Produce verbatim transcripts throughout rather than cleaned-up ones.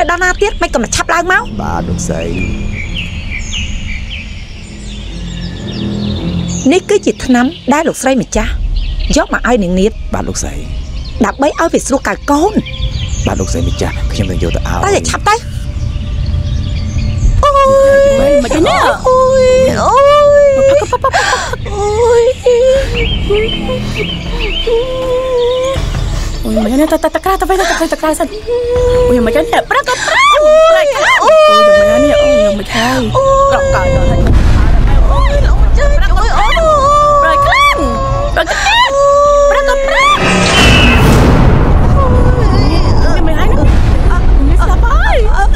នៅដល់ណាទៀតមិនក៏មកឆាប់ឡើងមកបាទលោកស្រីនេះគឺជាថ្នាំដែលលោកស្រីម្ចាស់យកមកឲ្យនាងនាថបាទលោកស្រីដើម្បីឲ្យវាស្រួលកៅកូនបាទលោកស្រីម្ចាស់ខ្ញុំនឹងយកទៅឲ្យតែឆាប់ទៅអូយមិនទេអូយអូយអូយអូយមិនទេតតក្រៅទៅទៅទៅទៅក្រៅសិនអូយមិនទេប្រាក់ក៏ប្រាក់ប្រាក់អូយមិននេះអូយមិនទេប្រកកើតដល់ហើយអូយលោកជួយជួយអូយប្រាក់ខ្លាំងប្រាក់ប្រាក់ប្រាក់ក៏ប្រាក់មិនហើយនេះស្លាប់ហើយ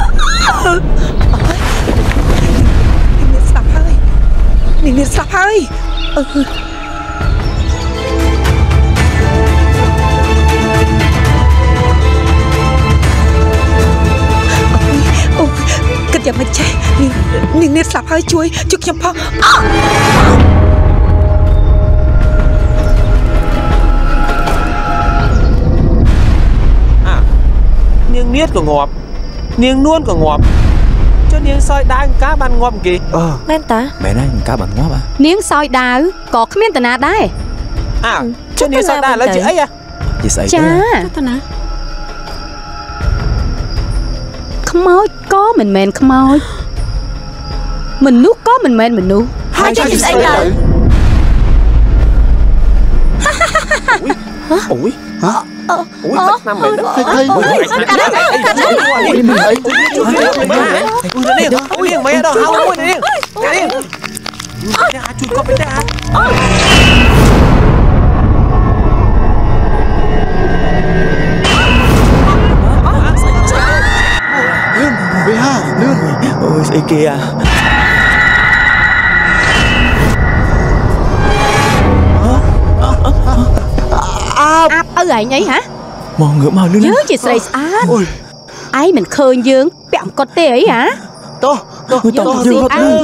នេះស្លាប់ហើយនេះនេះស្លាប់ហើយអឺគិតយ៉ាងមិនចេះនាងនាងស្លាប់ហើយជួយជួយខ្ញុំផងនាងនាថក៏ងាប់នាងនួនក៏ងាប់ចុះនាងសោយដាវកាបានងាប់គេអឺមែនតាមែនហើយកាបានងាប់ហ៎នាងសោយដាវក៏គ្មានតាណាដែរអើចុះនាងសោយដាវឥឡូវជាអីហ៎ជាស្អីចាតាណាខ្មោចក៏មិនមែនខ្មោចមនុស្សក៏មិនមែនមនុស្សហើយជាស្អីទៅអូយហ៎អូយទឹកឆ្នាំមែនទេអូយកាត់កាត់អូយមិនអីអូយមិនដល់ហៅមួយនេះនេះអាចជួយកប់ទៅដែរវាហាលឿនអូយស្អីគេអាអាប់ឪឯងអីហ៎មកងើបមកលឿនយើងជាស្រីស្អាតអូយឯងមិនឃើញយើងពាក់អង្គុតទេអីហ៎តោះតោះតោះយើងអត់លឿន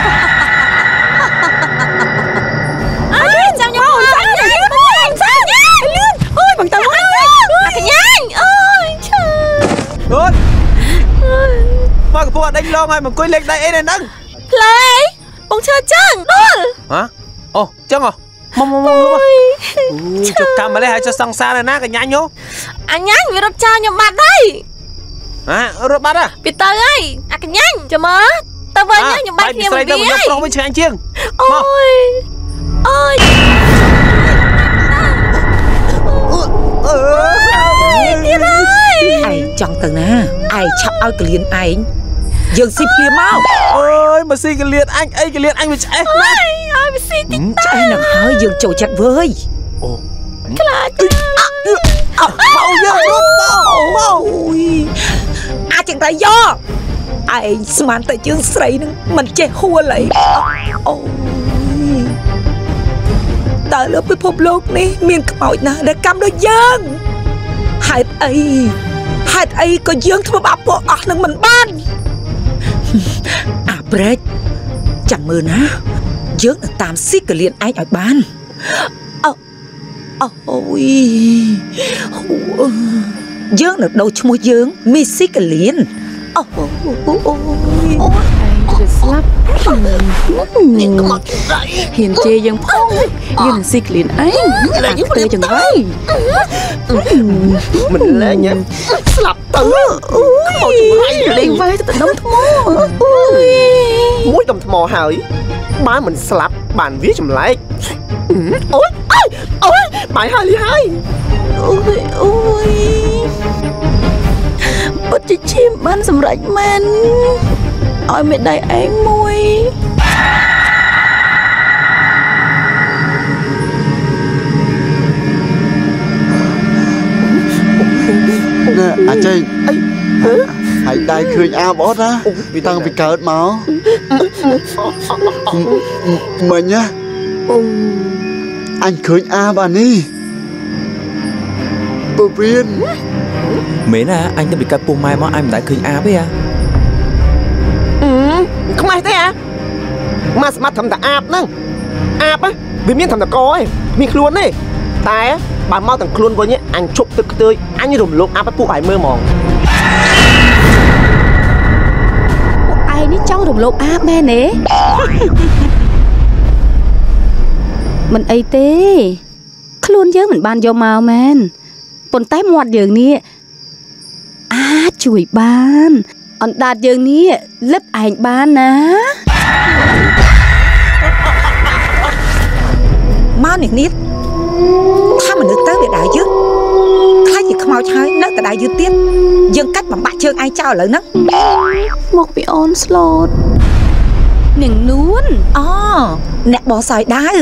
អើយចាំខ្ញុំអូនចាំខ្ញុំអូនចាំលឿនអូយបងតើអូយកញ្ញាញអូយឈឺអូនមកកពស់ដេញឡងហើយមកអង្គុយលេងដៃអីនៅហ្នឹងផ្លេបងឈឺចឹងដុលហ៎អូចឹងហ៎មកមកមកមកចុះកម្មម្លេះហើយចុះសង្សារណាកញ្ញាញហ៎អញ្ញាញវារត់ចោលខ្ញុំបាត់ហើយហ៎រត់បាត់ហ៎ពីទៅហើយអាកញ្ញាញចាំមើលទៅវិញខ្ញុំបាច់គ្នាមួយវាខ្ញុំប្រុសវិញឆ្ងាញ់ជាងអូយអូយអើយទៀតហើយឯងចង់ទៅណាឯងឆាប់ឲ្យកលៀនឯងយើងស៊ីភ្លាមមកអើយមកស៊ីកលៀនអញអីកលៀនអញវាឆ្អេះណាស់ឲ្យវាស៊ីតិចឆ្អេះនឹងហើយយើងចូលចិត្តវើយអូខ្លាចអើមកយើងរត់មកមកអាចចឹងតែយកឯងស្មានតែយើងស្រីនឹងមិនចេះហួលអីអូយតើលើពិភពលោកនេះមានខ្មោចណាដែលកម្មដូចយើងហេតុអីហេតុអីក៏យើងធ្វើបាបពួកអស់នឹងមិនបានអាប្រេចចាំមើលណាយើងនឹងតាមស៊ីកលៀនឯងឲ្យបានអូអូយយើងនឹងដូរឈ្មោះយើងមីស៊ីកលៀនអូអូយឯងจะស្លាប់នេះក៏មកដៃហ៊ានជេរយើងផងយើងនឹងស៊ីក្លៀនឯងតែយើងទៅចង្រៃមិនលែងស្លាប់ទៅអូយលេងវាយទៅដុំថ្មអូយមួយដុំថ្មហើយបើមិនស្លាប់បានវាចម្លែកអូយអូយបាយហើយលីហើយអូយអូយពិតជាឈាមបានសម្រេចមែនឲ្យមេដៃឯងមួយណែអាចេងអីហើយដៃឃើញអាបអត់ណាតាំងពីកើតមកមិញណាអញឃើញអាបអានេះពវៀនមែនណាអញទៅពីកើតពុះម៉ែមកអញមិនដែលឃើញអាទេអាខ្មាស់ទេអាមកស្មាត់ធំតាអាបហ្នឹងអាបវាមានធំតកឯងមានខ្លួនទេតែបើមកទាំងខ្លួនវិញអញជប់ទឹកខ្ទើយអញរំលោភអាបពួកឲ្យមើលហ្មងរំលោភអាបមែនទេមិនអីទេខ្លួនយើងមិនបានយកមកមែនប៉ុន្តែមាត់យើងនេះអាចជួយបានអណ្ដាតយើងនេះលឹកឯងបានណាមកនេះនេះថាមនុស្សទៅវាដែរយឺតខ្លាចជាខ្មោចហើយនៅតែដែរយឺតទៀតយើងកាច់បំបាក់ជើងឯងចោលឥឡូវហ្នឹងមកពីអូនស្លូតនាងនួនអូអ្នកបោះសอยដាវ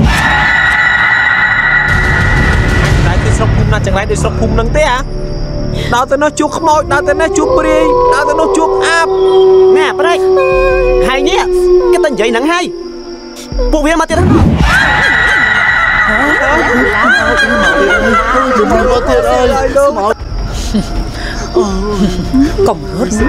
តែគឺស្រុកភូមិណាចង្រៃដូចស្រុកភូមិហ្នឹងទេអាដើរទៅនោះជួបខ្មោចដើរទៅនោះជួបព្រាយដើរទៅនោះជួបអាបណែប្រេចហើយនេះគេតែនិយាយហ្នឹងហើយពួកវាមកទៀតហ្នឹងមកទៀតអើយមកកុំរត់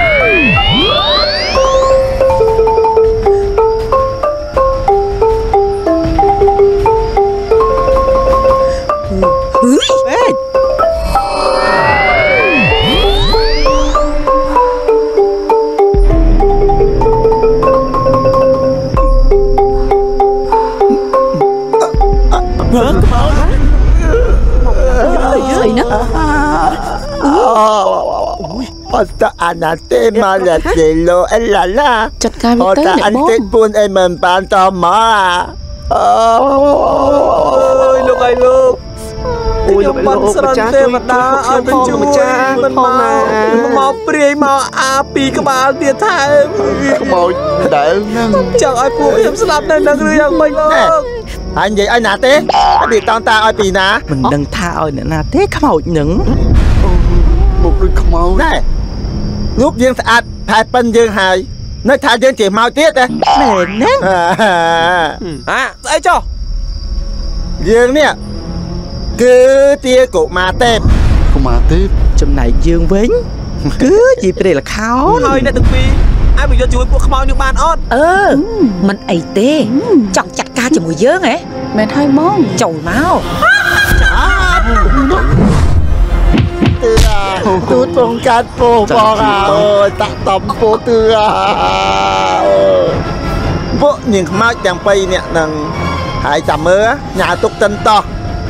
អេ Otak anak teh malah selo elala. จัดการវាទៅ Otak antek pun em membantah mah. អូយលោកអើយលោកខ្ញុំបានស្រន់ទេវតាឲ្យទៅជួយម្ចាស់មិនមកមកព្រាយមកអាពីក្បាលទៀតថែមខ្មោចដែលហ្នឹងចង់ឲ្យពួកខ្ញុំស្លាប់នៅនឹងឬយ៉ាងម៉េចលោកហើយនិយាយឲ្យណាទេវាតង់តាឲ្យពីណាមិនដឹងថាឲ្យអ្នកណាទេខ្មោចនឹងមកដូចខ្មោចណែរូបយើងស្អាតផែប៉ិនយើងហើយនៅថាយើងជាមកទៀតទេមែនណាអាស្អីចុះយើងនេះគឺទាកុមារទេពកុមារទេពចំណែកយើងវិញគឺជាព្រះលខោនហើយអ្នកទាំងពីរអាចមកយកជួយពួកខ្មោចនឹងបានអត់អឺមិនអីទេចង់ចាត់ការជាមួយយើងហ៎មែនហើយហ្មងចូលមកទូតងកាត់ពោបងអើយតាក់តំពោទឿពួកនាងខ្មោចទាំងពីរអ្នកនឹងហើយចាំមើលញ៉ាទុកតិនតោះ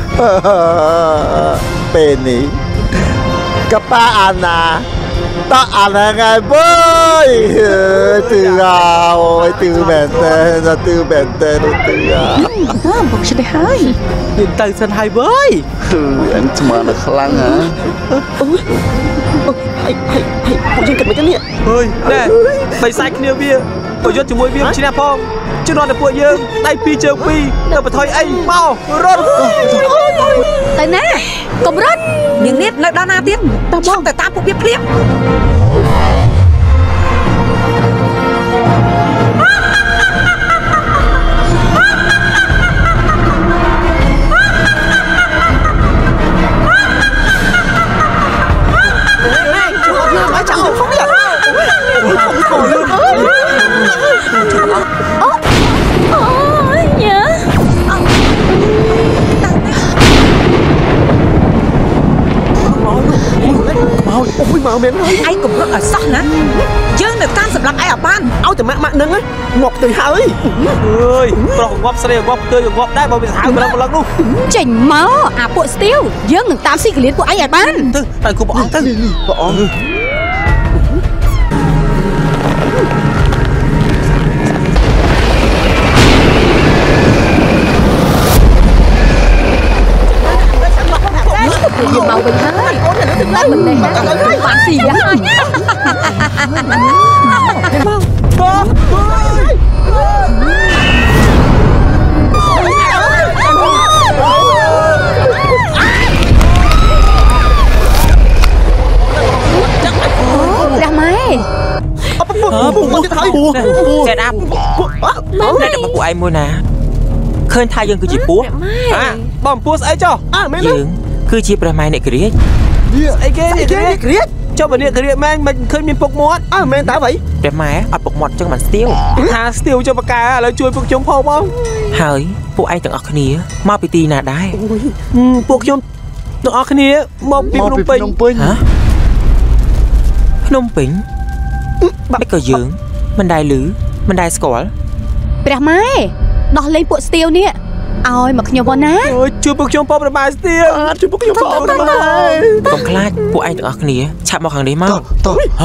ពេលនេះកប៉ាអាណាតោះអាណាថ្ងៃបើយទឿអូយទឿមែនទេទឿមែនទេទឿបងឆ្លេះហើយយើងទៅសិនហើយវើយគឺអញស្មានតែខ្លាំងហ៎អូយហេហេហេពួកយើងគិតមិនទេនេះអើយណែបីសាយគ្នាវាប្រយុទ្ធជាមួយវាឈ្នះផងជំនាន់តែពួកយើងដៃពីរជើងពីរទៅបថុយអីមករត់ទៅណាកុំរត់នាងនេះនៅដល់ណាទៀតតើបងទៅតាមពួកវាភ្លាមអូយមកមែនហើយឯងកុំរត់ឲ្យសោះណាយើងនៅតាមសម្រាប់ឯងឲ្យបានឲ្យតែម៉ាក់ម៉ាក់នឹងងាប់ទៅហើយអើយប្រុសងាប់ស្រីងាប់ទៅងាប់ដែរបើវាសាហាវម្លឹងម្លឹងនោះចេញមកអាពួកស្ទាវយើងនឹងតាមស៊ីកលៀនពួកឯងឲ្យបានទៅតែគូព្រះអង្គទៅព្រះអង្គយើងមកវិញហើយឡើងមិនទេបានស៊ីហើយបងព្រះម៉ែអពុះពុះមកទៅហើយសេតអាប់តែតែពួកឯងមួយណាឃើញថាយើងគឺជាពួកអាបងពួកស្អីចុះអើមែនយើងគឺជាព្រះម៉ែអ្នកគ្រាចអីគេអ្នកគ្រាចគ្រាចចុះបើអ្នកគ្រាចមែនមិនឃើញមានពុកមាត់អើមែនតើអ្វីព្រះម៉ែអត់ពុកមាត់ចឹងមិនស្ទាវថាស្ទាវចុះបកាឥឡូវជួយពួកខ្ញុំផងបងហើយពួកឯងទាំងអស់គ្នាមកពីទីណាដែរពួកខ្ញុំទាំងអស់គ្នាមកពីភ្នំពេញភ្នំពេញហ៎ភ្នំពេញបាត់ក៏យើង mình đài lử mình đài score bẹt mai đo lên bộ steel nè ôi mà nhiều bọn á chưa bốc trong pop bài steel chưa bốc trong pop bài không khát bộ anh từng ở kia chạm vào hàng đấy mau to hả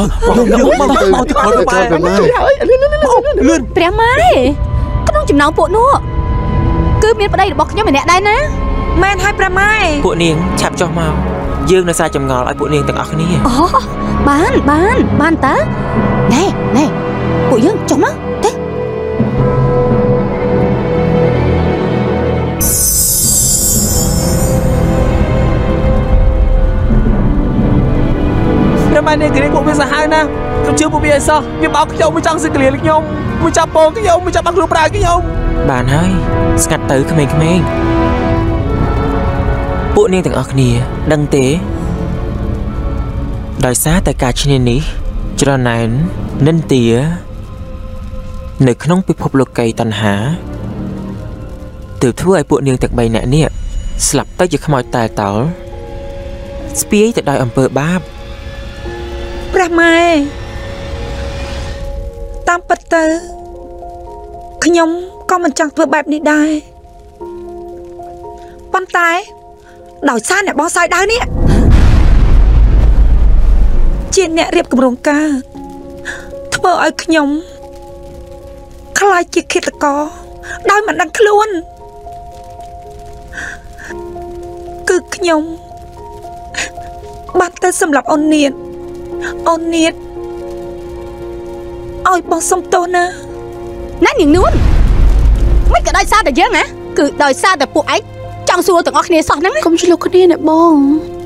lươn bẹt mai có đông chìm nào bộ nữa cứ miết vào đây bọc nhau mày nè đây nè men hai pra mai bộ niềng chạm cho mau dương là sao chầm ngò lại bộ niềng từng ở kia ồ bán bán bán tá này này bộ dương chồng nó thế Năm nay cái này bộ bây giờ hai na, tôi chưa bộ bây giờ sao? Vì báo cái ông mới chẳng sự clear được nhau, mới chạm bò cái ông mới chạm băng lục ra cái ông. Bạn ơi, ngặt tới cái mình cái mình. Bộ nên từng ở kia đăng tế, đòi xá tại cả trên này, cho này nên tía, nơi không bị phập lục cây tàn há. Từ thứ ai bộ nên từng bay nè nè, slap tới chỉ không ai tài tảo. Spie tại đòi âm bờ báp. ព្រះម៉ែតាមពិតទៅខ្ញុំក៏មិនចង់ធ្វើបែបនេះដែរប៉ុន្តែដោយសារអ្នកបងសាយដៅនេះជាអ្នករៀបគម្រោងការធ្វើឲ្យខ្ញុំខ្លាចជាឃាតករដោយមិនដឹងខ្លួនគឺខ្ញុំបានទៅសម្រាប់អូននាងអូននាងឲ្យបងសុំទោសណាណានាងនួនមិនក៏ដោយសារតែយើងណាគឺដោយសារតែពួកឯងចង់សួរទាំងអស់គ្នាសោះហ្នឹងកុំឆ្លុកគ្នាណាបង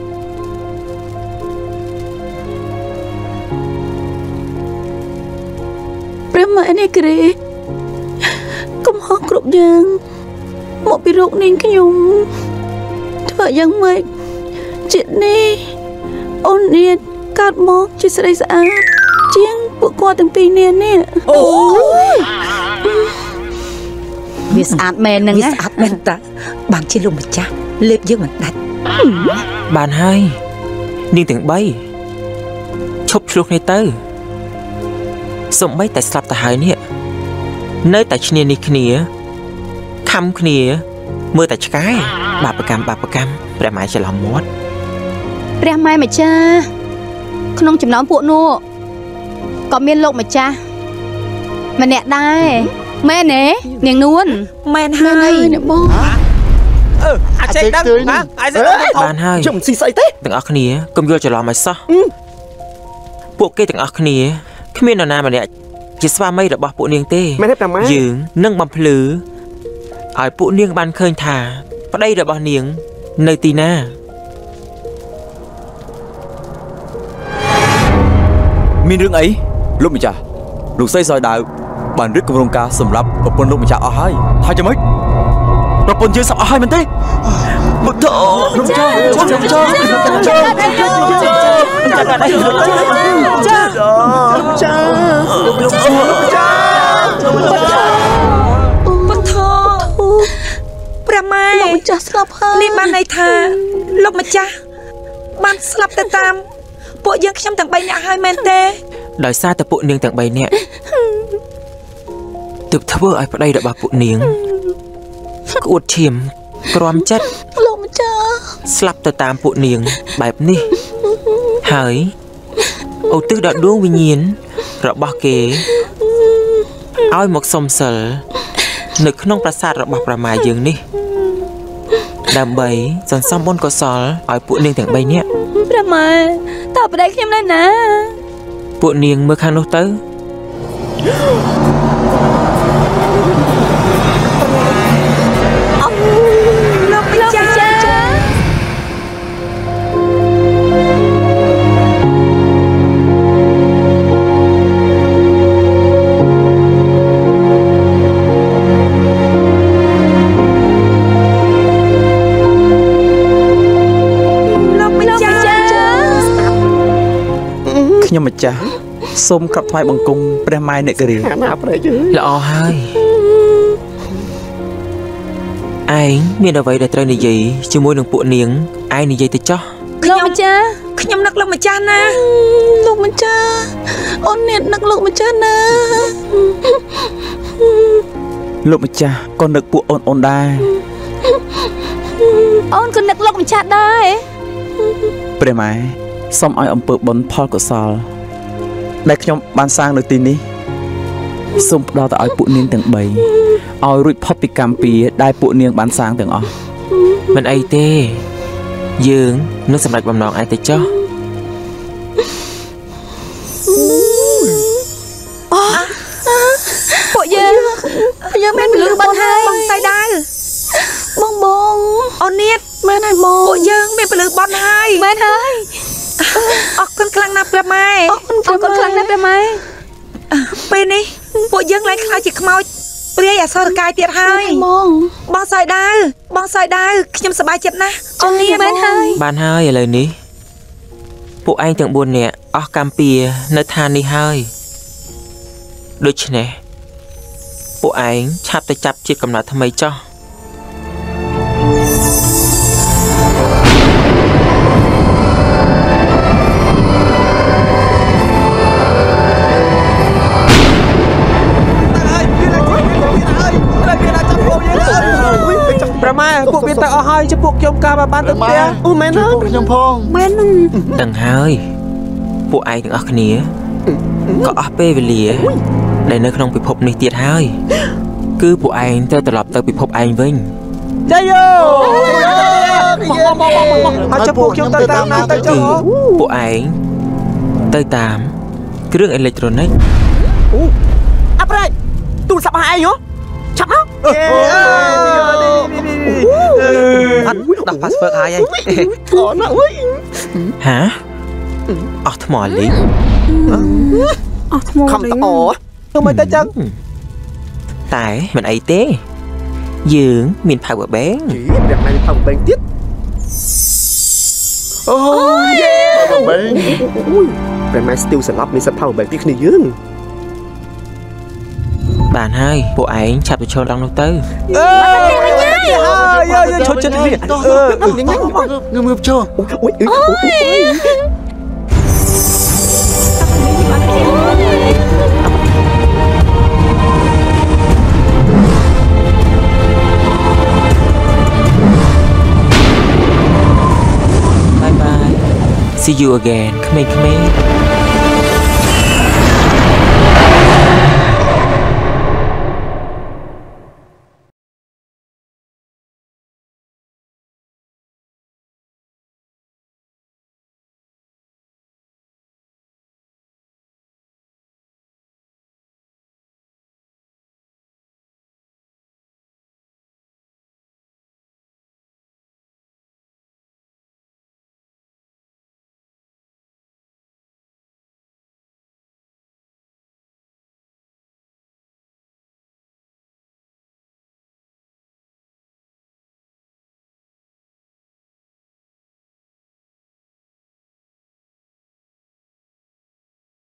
ព្រះម៉ែនេះគ្រាកុំហោះគ្រប់យ៉ាងមកពីរកនាងខ្ញុំធ្វើយ៉ាងម៉េចចិត្តនេះអូននាងកាត់មកជាស្រីស្អាតជាងពួកគាត់ទាំងពីរនេះនេះអូវាស្អាតមែនហ្នឹងណាវាស្អាតមែនតាបានជាលោកម្ចាស់លេបយើងមិនដាច់បានហើយនាងទាំងបីឈប់ឆ្លោះគ្នាទៅសំបីតែស្លាប់ទៅហើយនេះនៅតែឈ្នានេះគ្នាខំគ្នាមើលតែឆ្កែបាបកម្មបាបកម្មព្រះម៉ែច្រឡំមាត់ព្រះម៉ែម្ចាស់ក្នុងចំណោមពួកនោះក៏មានលោកម្ចាស់ម្នាក់ដែរមែនទេនាងនួនមែនហើយអ្នកបងអឺអាចចេះដឹងណាអាចចេះដឹងបានហើយខ្ញុំស៊ីស្អីទេទាំងអស់គ្នាកុំយល់ច្រឡំឲ្យសោះពួកគេទាំងអស់គ្នាគ្មាននរណាម្នាក់ជាស្វាមីរបស់ពួកនាងទេមែនទេព្រះម៉ែយើងនឹងបំភ្លឺឲ្យពួកនាងបានឃើញថាប្តីរបស់នាងនៅទីណាមានរឿងអីលោកម្ចាស់លោកស្រីសយដាវបានរៀបគម្រោងការសម្រាប់ប្រពន្ធលោកម្ចាស់អស់ហើយហើយយ៉ាងម៉េចប្រពន្ធយើងសក់អស់ហើយមែនទេមកទៅលោកម្ចាស់លោកម្ចាស់លោកម្ចាស់លោកម្ចាស់លោកម្ចាស់លោកម្ចាស់លោកម្ចាស់បន្ធព្រះម៉ែលោកម្ចាស់ស្លាប់ហើយនេះបានន័យថាលោកម្ចាស់បានស្លាប់ទៅតាមពួកយើងខ្ញុំទាំងបីនាក់ហើយមែនទេដោយសារតែពួកនាងទាំងបីនាក់ទើបធ្វើឲ្យប្តីរបស់ពួកនាងក្អួតឈាមក្រំចិត្តលោកម្ចាស់ស្លាប់ទៅតាមពួកនាងបែបនេះហើយឧទ្ទិសដល់ដួងវិញ្ញាណរបស់គេឲ្យមកសុំសិលនៅក្នុងប្រាសាទរបស់ព្រះម៉ែយើងនេះដើម្បីសន្សំបុណ្យកុសលឲ្យពួកនាងទាំងបីនាក់ព្រះម៉ែតើប្តីខ្ញុំនៅណាពួកនាងមើលខាងនោះទៅអូលោកម្ចាស់ខ្ញុំម្ចាស់សូមក្រាបថ្វាយបង្គំព្រះម៉ែអ្នកគិរីណាប្រែជើល្អហើយឯងមានអ្វីដែលត្រូវនិយាយជាមួយនឹងពួកនាងឯងនិយាយទៅចោះលោកម្ចាស់ខ្ញុំនឹកលោកម្ចាស់ណាលោកម្ចាស់អូនអ្នកនឹកលោកម្ចាស់ណាលោកម្ចាស់ក៏នឹកពួកអូនអូនដែរអូនក៏នឹកលោកម្ចាស់ដែរព្រះម៉ែសូមឲ្យអំពើបុណ្យផលកុសលដែលខ្ញុំបានសាងនៅទីនេះសូមផ្ដល់ទៅឲ្យពួកនាងទាំងបីឲ្យរួចផុតពីកម្មពៀរដែលពួកនាងបានសាងទាំងអស់មិនអីទេយើងនឹងសម្រេចបំណងឯងទៅចុះពួកយើងពួកយើងមានពលឺបាត់ហើយបងស្រីដាវបងបងអូននៀតមែនហើយបងពួកយើងមានពលឺបន់ហើយមែនហើយអរគុណខ្លាំងណាស់ព្រះម៉ែអរគុណអរគុណខ្លាំងណាស់ព្រះម៉ែពេលនេះពួកយើងឡើងខ្លាចជាខ្មោចព្រាយអសរកាយទៀតហើយបងបងស្រីដាវបងស្រីដាវខ្ញុំសប្បាយចិត្តណាស់អូននេះមែនហើយបានហើយឥឡូវនេះពួកឯងទាំងបួននាក់អស់កម្មពៀរនៅឋាននេះហើយដូច្នេះពួកឯងឆាប់ទៅចាប់ជាតិកំណត់ថ្មីចុះប្រម៉ែពួកវាទៅអស់ហើយចំពួកខ្ញុំការបានទៅផ្ទះអូមែនទេខ្ញុំផងមែនដឹងហើយពួកឯងទាំងអស់គ្នាក៏អស់ពេលវេលាដែលនៅក្នុងពិភពនេះទៀតហើយគឺពួកឯងទៅត្រឡប់ទៅពិភពឯងវិញចាយោមកចំពួកខ្ញុំទៅតាមណាទៅចុះពួកឯងទៅតាមគ្រឿងអេឡិចត្រូនិកអាប់រ៉េទូរស័ព្ទឯងហ៎ឆាប់មកអត់ដាក់ password ហើយឯងអូនអើយហាអស់ថ្មលីងអស់ថ្មខំតអទៅមិនទៅចឹងតែមិនអីទេយើងមាន power bank ព្រះម៉ែ power bank ទៀតអូយេបែងព្រះម៉ែស្ទីលស្លាប់មានសិទ្ធ power bank ពីគ្នាយើងបានហើយពួកឯងឆាប់ទៅឈរឡើងនោះទៅអើយយើងឈប់ចិត្តនេះអឺញ៉ាំញ៉ាំងើមើលចូលអូយអូយ Bye bye see you again ក្មេងៗ